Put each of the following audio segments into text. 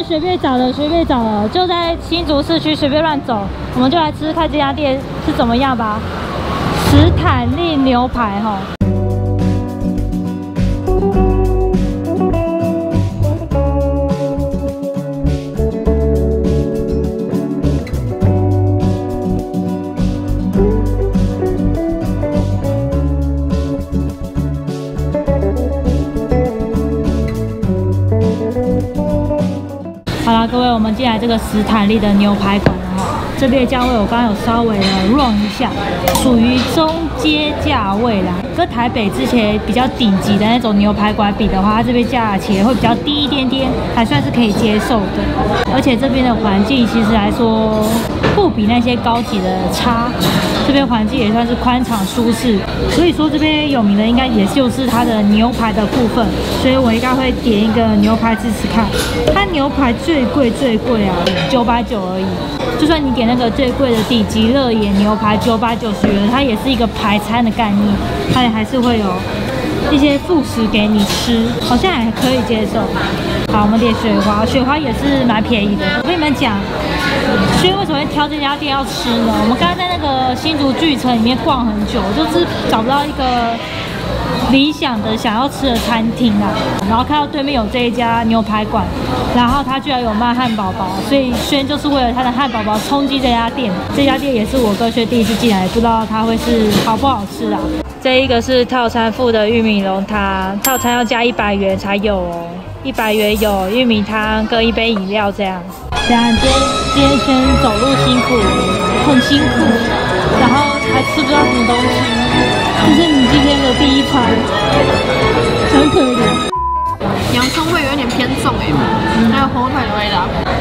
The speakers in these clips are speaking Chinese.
随便找的，就在新竹市区随便乱走，我们就来吃看这家店是怎么样吧。史坦利牛排哈。好啦，各位，我们进来这个史坦利的牛排馆了哈。这边的价位我刚刚有稍微的 run 一下，属于中阶价位啦。跟台北之前比较顶级的那种牛排馆比的话，它这边价钱会比较低一点点，还算是可以接受的。而且这边的环境其实来说不比那些高级的差，这边环境也算是宽敞舒适。所以说这边有名的应该也就是它的牛排的部分，所以我应该会点一个牛排试试看。它牛排最贵啊，990而已。就算你点那个最贵的顶级热眼牛排990元，它也是一个排餐的概念，它也还是会有一些副食给你吃，好像还可以接受。好，我们点雪花，雪花也是蛮便宜的。我跟你们讲，所以为什么会挑这家店要吃呢？我们刚刚在那个新竹巨城里面逛很久，就是找不到一个理想的想要吃的餐厅啊，然后看到对面有这一家牛排馆，然后他居然有卖汉堡包，所以轩就是为了他的汉堡包冲击这家店。这家店也是我跟轩第一次进来，不知道它会是好不好吃啊。这一个是套餐附的玉米浓汤，套餐要加100元才有哦，100元有玉米汤跟一杯饮料这样。这样今天轩走路辛苦，很辛苦，然后还吃不到什么东西。这是你今天的第一餐，很可怜。 洋葱味有点偏重哎，还有火腿的味道。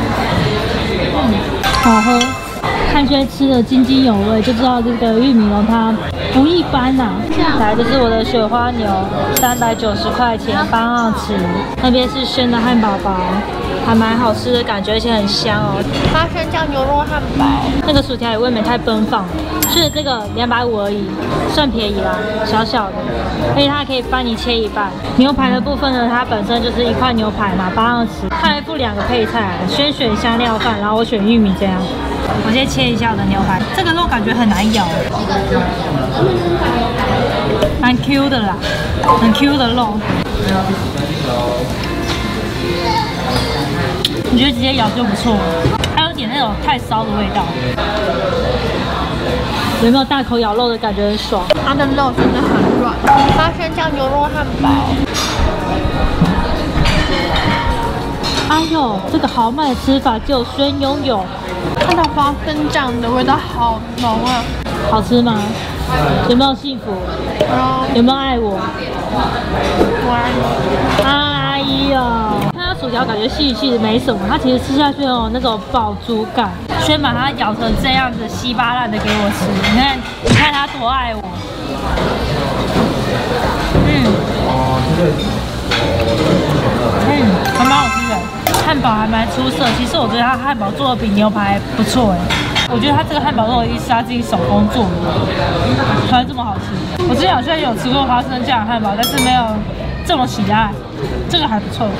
好喝，看轩吃的津津有味，就知道这个玉米浓汤不一般呐。来，这是我的雪花牛，390块钱8盎司。那边是轩的汉堡包，还蛮好吃的感觉，而且很香哦。 花生酱牛肉汉堡， 那个薯条也未免太奔放了。吃的这个250而已，算便宜啦，小小的，而且它可以帮你切一半。牛排的部分呢，它本身就是一块牛排嘛，8盎司，它还附2个配菜，轩选香料饭，然后我选玉米这样。我先切一下我的牛排，这个肉感觉很难咬，蛮 Q 的啦，很 Q 的肉。我觉得直接咬就不错了，还有点那种太骚的味道。有没有大口咬肉的感觉？很爽。 它的肉真的很软。花生酱牛肉汉堡。 哎呦，这个豪迈的吃法只有轩拥有。 它的花生酱的味道好浓啊！ 好吃吗？有没有幸福？有没有爱我？ 我爱你。 哎呦，它薯条感觉细细的没什么，它其实吃下去有那种饱足感。轩把它咬成这样子稀巴烂的给我吃，你看它多爱我。还蛮好吃的，汉堡还蛮出色。其实我觉得它汉堡做的比牛排不错哎。我觉得它这个汉堡肉的意思，它自己手工做的，才这么好吃。我之前好像有吃过花生酱汉堡，但是没有这么喜爱。这个还不错。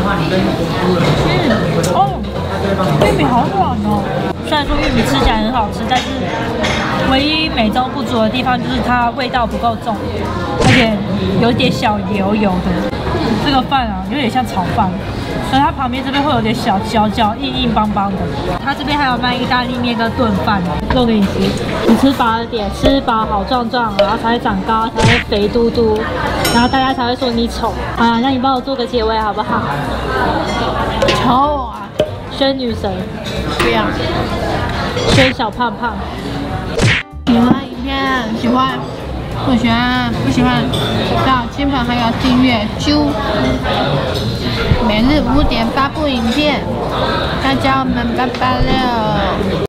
玉米好软哦。虽然说玉米吃起来很好吃，但是唯一美中不足的地方就是它味道不够重，而且有点小油油的。这个饭啊，有点像炒饭，所以它旁边这边会有点小焦焦、硬硬邦邦的。它这边还有卖意大利面跟炖饭，肉给你吃。你吃饱了点，吃饱好壮壮，然后才会长高，才会肥嘟嘟，然后大家才会说你丑啊。那你帮我做个结尾好不好？ 丑我啊！ 轩女神， 不要。 轩小胖胖。 喜欢影片，喜欢。不喜欢，到亲朋好友订阅啾，每日5点发布影片，大家我们拜拜了。